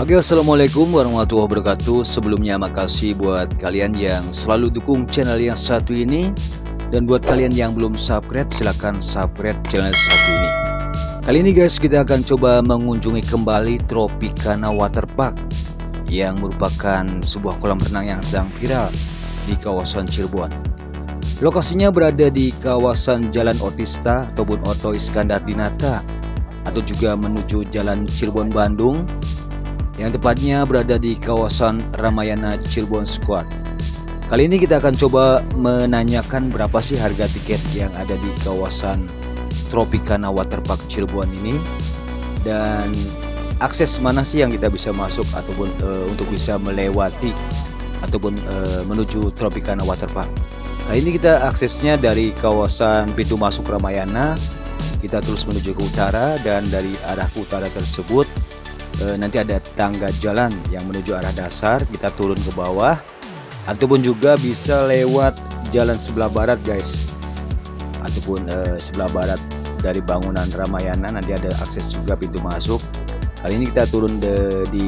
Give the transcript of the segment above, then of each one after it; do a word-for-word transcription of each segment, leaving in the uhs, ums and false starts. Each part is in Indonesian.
Oke, assalamualaikum warahmatullahi wabarakatuh. Sebelumnya makasih buat kalian yang selalu dukung channel yang satu ini, dan buat kalian yang belum subscribe silahkan subscribe channel satu ini. Kali ini guys, kita akan coba mengunjungi kembali Tropicana Waterpark yang merupakan sebuah kolam renang yang sedang viral di kawasan Cirebon. Lokasinya berada di kawasan Jalan Otista ataupun Oto Iskandar Dinata, atau juga menuju Jalan Cirebon Bandung, yang tepatnya berada di kawasan Ramayana Cirebon Square. Kali ini kita akan coba menanyakan berapa sih harga tiket yang ada di kawasan Tropicana Waterpark Cirebon ini, dan akses mana sih yang kita bisa masuk ataupun uh, untuk bisa melewati ataupun uh, menuju Tropicana Waterpark. Kali ini kita aksesnya dari kawasan pintu masuk Ramayana, kita terus menuju ke utara, dan dari arah ke utara tersebut E, nanti ada tangga jalan yang menuju arah dasar, kita turun ke bawah ataupun juga bisa lewat jalan sebelah barat guys, ataupun e, sebelah barat dari bangunan Ramayana nanti ada akses juga pintu masuk. Kali ini kita turun de, di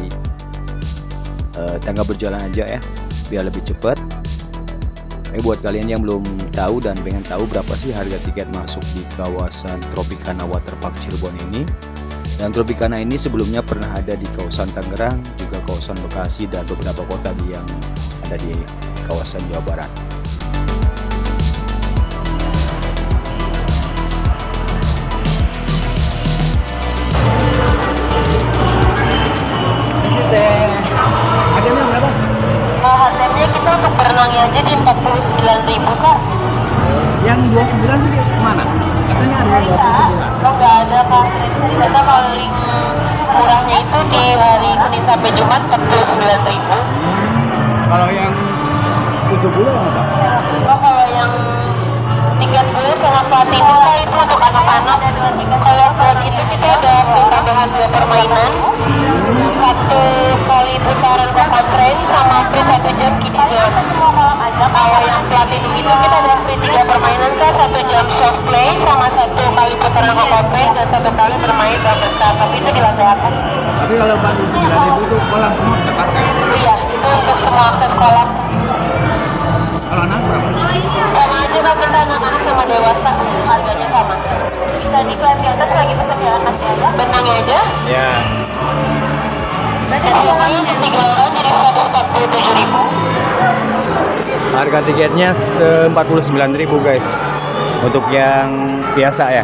e, tangga berjalan aja ya, biar lebih cepat. Eh buat kalian yang belum tahu dan pengen tahu berapa sih harga tiket masuk di kawasan Tropicana Waterpark Cirebon ini, dan Tropicana ini sebelumnya pernah ada di kawasan Tangerang, juga kawasan Bekasi, dan beberapa kota yang ada di kawasan Jawa Barat. Harganya berapa? Oh, harganya kita untuk berenangnya aja di empat puluh sembilan ribu kak. Yang dua puluh sembilan itu kemana? Katanya ada yang dua puluh sembilan. Oh nggak ada kak, kita paling murahnya itu di hari Senin sampai Jumat empat puluh sembilan ribu. Kalau yang tujuh puluh apa? Oh kalau yang tiga puluh sama Platinum kak itu untuk anak-anak. Kalau buat itu kita ada tambahan dua permainan, satu kali putaran kapal tren sama free satu jam kiddie jam. Kalau yang Platinum itu kita ada free tiga permainan kak, satu jam soft play sama satu kali putaran kapal tren dan satu kali bermain besar, tapi itu di lantai atas. Tapi kalau bagi sembilan ribu itu kolam semua terpakai? Iya, itu untuk semua akses kolam. Kalau anak berapa? Sama aja kak, kita anak-anak sama dewasa harganya sama. Bisa di kelas di atas lagi pesan ya anaknya ya? Benangnya aja? Iya. Biasanya untuk tiga orang jadi seratus empat puluh tujuh ribu. Harga tiketnya empat puluh sembilan ribu guys, untuk yang biasa ya.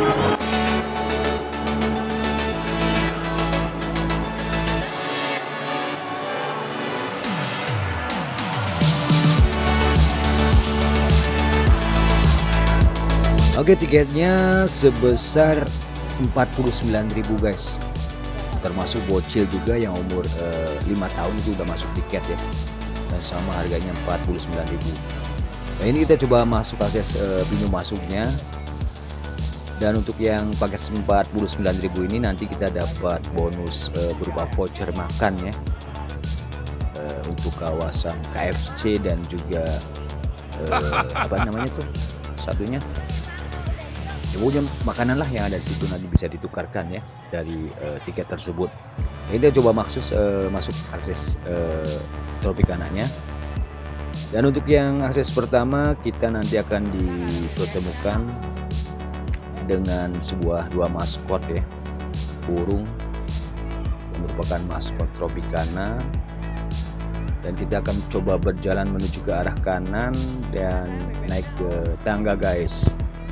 Oke, tiketnya sebesar empat puluh sembilan ribu guys, termasuk bocil juga yang umur eh, lima tahun itu udah masuk tiket ya, dan sama harganya empat puluh sembilan ribu. Nah ini kita coba masuk akses eh, pintu masuknya, dan untuk yang paket empat puluh sembilan ribu ini nanti kita dapat bonus eh, berupa voucher makan ya, eh, untuk kawasan K F C dan juga eh, apa namanya tuh satunya, ya pokoknya makanan lah yang ada di situ nanti bisa ditukarkan ya dari uh, tiket tersebut. Nah, kita coba maksus uh, masuk akses uh, Tropicananya. Dan untuk yang akses pertama kita nanti akan dipertemukan dengan sebuah dua maskot ya, burung yang merupakan maskot Tropicana, dan kita akan coba berjalan menuju ke arah kanan dan naik ke tangga guys.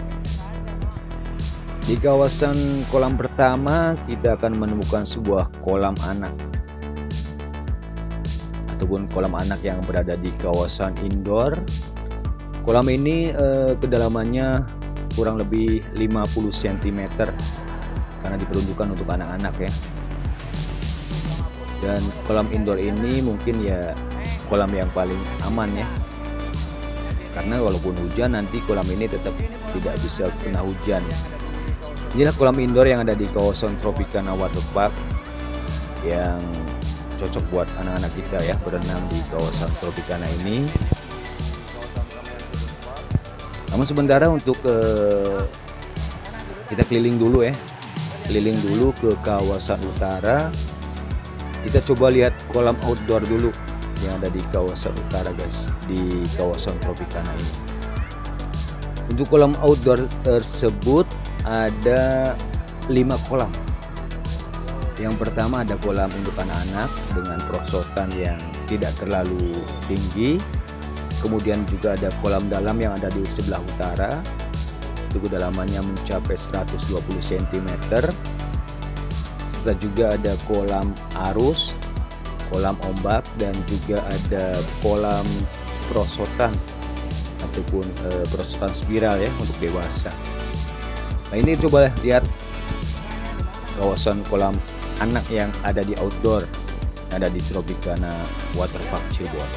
Di kawasan kolam pertama kita akan menemukan sebuah kolam anak ataupun kolam anak yang berada di kawasan indoor. Kolam ini eh, kedalamannya kurang lebih lima puluh sentimeter karena diperuntukkan untuk anak-anak ya. Dan kolam indoor ini mungkin ya kolam yang paling aman ya, karena walaupun hujan nanti kolam ini tetap tidak bisa kena hujan. Inilah kolam indoor yang ada di kawasan Tropicana Waterpark yang cocok buat anak-anak kita ya berenang di kawasan Tropicana ini. Namun sementara untuk uh, kita keliling dulu ya, keliling dulu ke kawasan utara Kita coba lihat kolam outdoor dulu yang ada di kawasan utara guys, di kawasan Tropicana ini. Untuk kolam outdoor tersebut ada lima kolam. Yang pertama ada kolam untuk anak-anak dengan perosotan yang tidak terlalu tinggi. Kemudian juga ada kolam dalam yang ada di sebelah utara, itu kedalamannya mencapai seratus dua puluh sentimeter. Serta juga ada kolam arus, kolam ombak, dan juga ada kolam perosotan ataupun e, perosotan spiral ya untuk dewasa. Nah ini coba lihat kawasan kolam anak yang ada di outdoor, yang ada di Tropicana Waterpark Cirebon.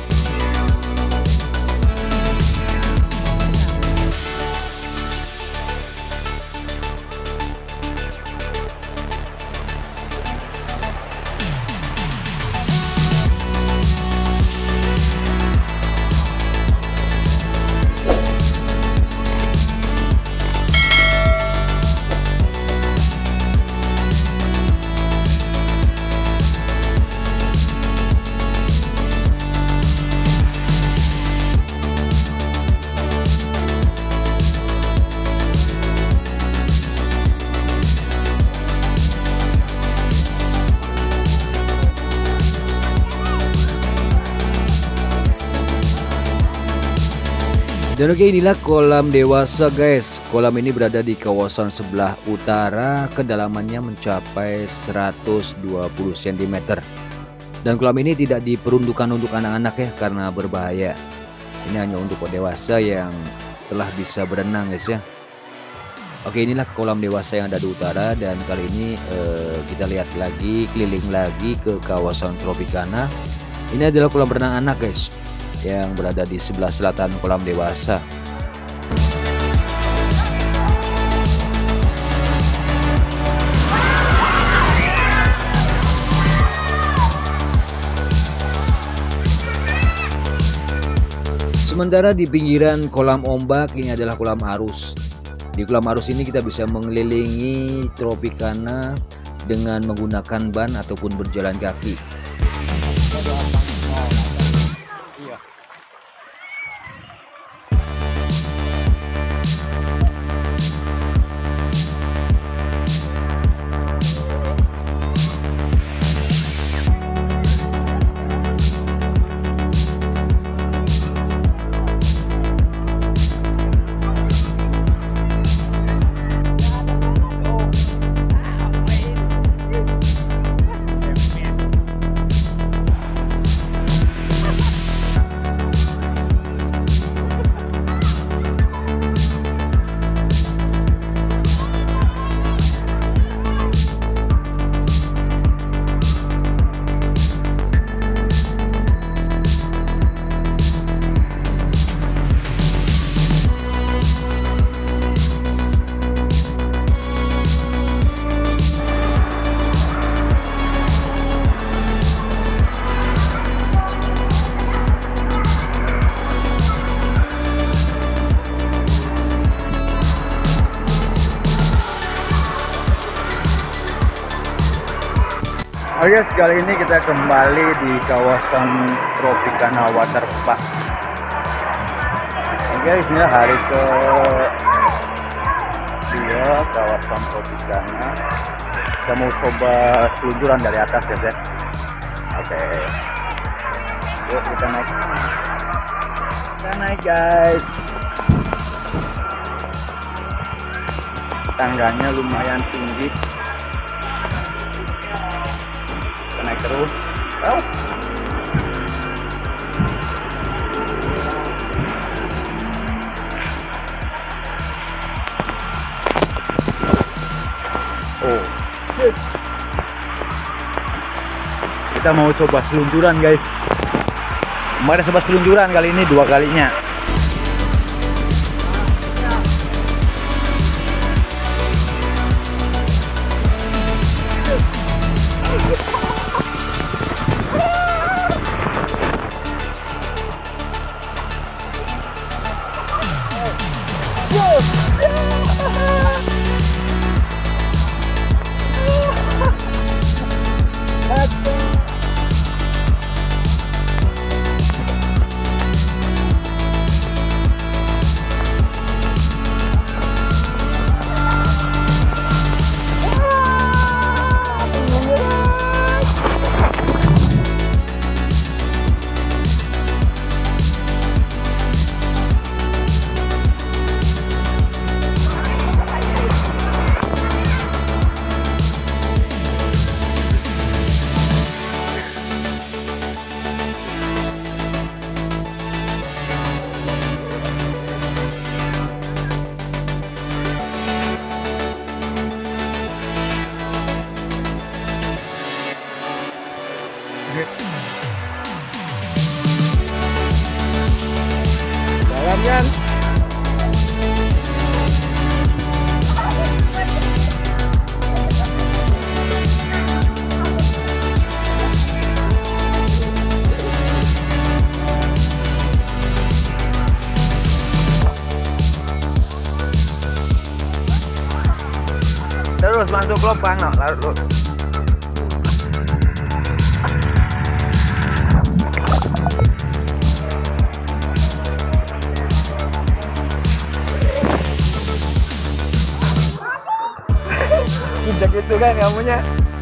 Dan oke, inilah kolam dewasa guys. Kolam ini berada di kawasan sebelah utara, kedalamannya mencapai seratus dua puluh sentimeter. Dan kolam ini tidak diperuntukkan untuk anak-anak ya, karena berbahaya. Ini hanya untuk dewasa yang telah bisa berenang guys ya. Oke, inilah kolam dewasa yang ada di utara. Dan kali ini eh, kita lihat lagi, keliling lagi ke kawasan Tropicana. Ini adalah kolam renang anak guys, yang berada di sebelah selatan kolam dewasa. Sementara di pinggiran kolam ombak ini adalah kolam arus. Di kolam arus ini kita bisa mengelilingi Tropicana dengan menggunakan ban ataupun berjalan kaki. Oh yes, kali ini kita kembali di kawasan Tropicana Waterpark. Oke guys, ini hari ke dua kawasan Tropicana. Kita mau coba seluncuran dari atas ya, guys. Oke, yuk kita naik. Kita naik guys. Tangganya lumayan tinggi. Naik terus. Oh. Oh. Yes. Kita mau coba seluncuran guys. Kemarin coba seluncuran, kali ini dua kalinya. Jalan kan? Terus masuk lubang, no, lalu. Injak itu kan kamunya.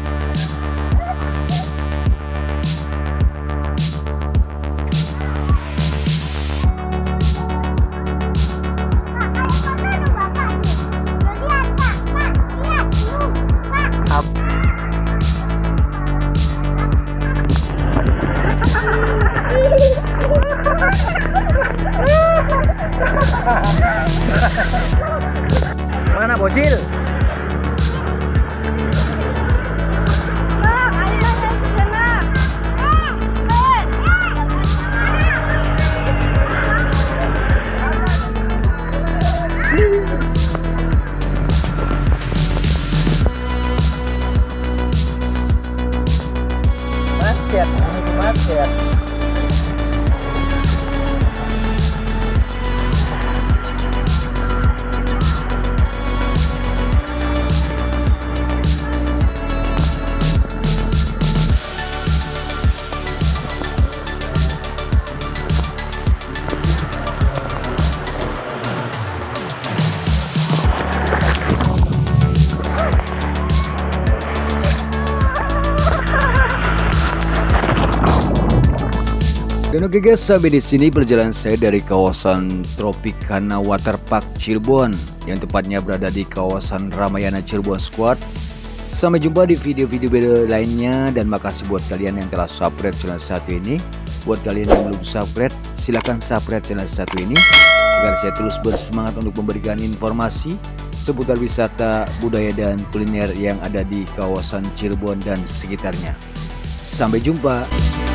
Mana bocil? Macet, ini macet. Dan oke guys, sampai di sini perjalanan saya dari kawasan Tropicana Waterpark Cirebon yang tepatnya berada di kawasan Ramayana Cirebon Squad. Sampai jumpa di video-video lainnya dan makasih buat kalian yang telah subscribe channel satu ini. Buat kalian yang belum subscribe, silahkan subscribe channel satu ini agar saya terus bersemangat untuk memberikan informasi seputar wisata, budaya dan kuliner yang ada di kawasan Cirebon dan sekitarnya. Sampai jumpa.